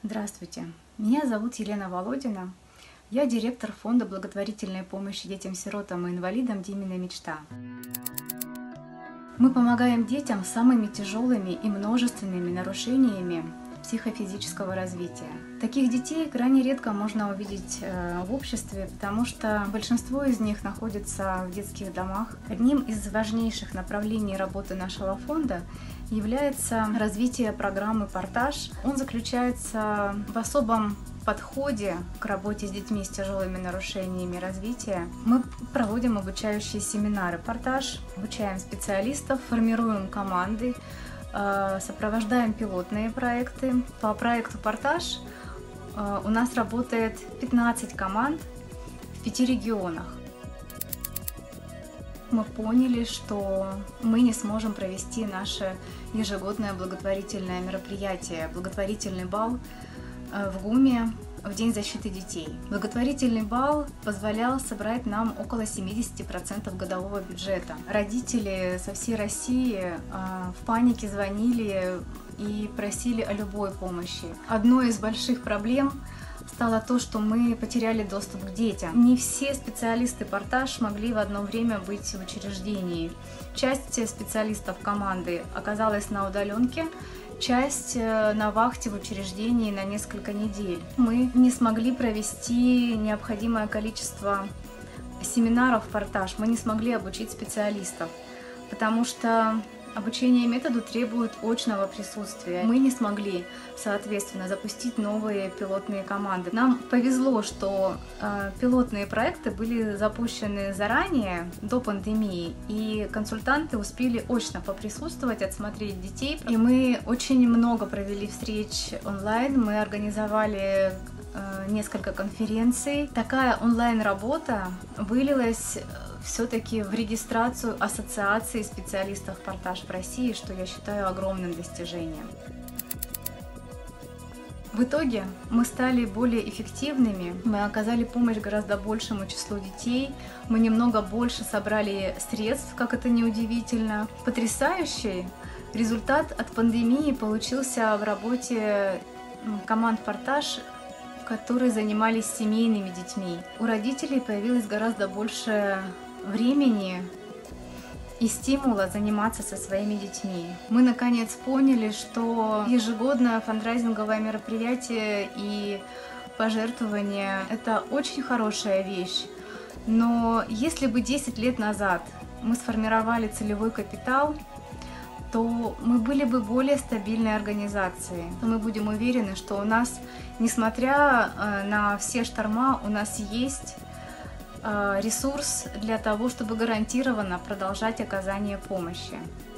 Здравствуйте, меня зовут Елена Володина. Я директор фонда благотворительной помощи детям-сиротам и инвалидам «Димина мечта». Мы помогаем детям с самыми тяжелыми и множественными нарушениями психофизического развития. Таких детей крайне редко можно увидеть в обществе, потому что большинство из них находится в детских домах. Одним из важнейших направлений работы нашего фонда является развитие программы «Портаж». Он заключается в особом подходе к работе с детьми с тяжелыми нарушениями развития. Мы проводим обучающие семинары «Портаж», обучаем специалистов, формируем команды, сопровождаем пилотные проекты. По проекту «Портаж» у нас работает 15 команд в 5 регионах. Мы поняли, что мы не сможем провести наше ежегодное благотворительное мероприятие, благотворительный бал в ГУМе в День защиты детей. Благотворительный бал позволял собрать нам около 70% годового бюджета. Родители со всей России в панике звонили и просили о любой помощи. Одной из больших проблем стало то, что мы потеряли доступ к детям. Не все специалисты «Портаж» могли в одно время быть в учреждении. Часть специалистов команды оказалась на удаленке, часть на вахте в учреждении на несколько недель. Мы не смогли провести необходимое количество семинаров «Портаж», мы не смогли обучить специалистов, потому что обучение методу требует очного присутствия. Мы не смогли, соответственно, запустить новые пилотные команды. Нам повезло, что пилотные проекты были запущены заранее, до пандемии, и консультанты успели очно поприсутствовать, отсмотреть детей. И мы очень много провели встреч онлайн, мы организовали несколько конференций. Такая онлайн-работа вылилась все-таки в регистрацию ассоциации специалистов «Портаж» в России, что я считаю огромным достижением. В итоге мы стали более эффективными, мы оказали помощь гораздо большему числу детей, мы немного больше собрали средств, как это ни удивительно. Потрясающий результат от пандемии получился в работе команд «Портаж», которые занимались семейными детьми. У родителей появилось гораздо больше времени и стимула заниматься со своими детьми. Мы наконец поняли, что ежегодное фандрайзинговое мероприятие и пожертвование – это очень хорошая вещь. Но если бы 10 лет назад мы сформировали целевой капитал, то мы были бы более стабильной организацией. Мы будем уверены, что у нас, несмотря на все шторма, у нас есть ресурс для того, чтобы гарантированно продолжать оказание помощи.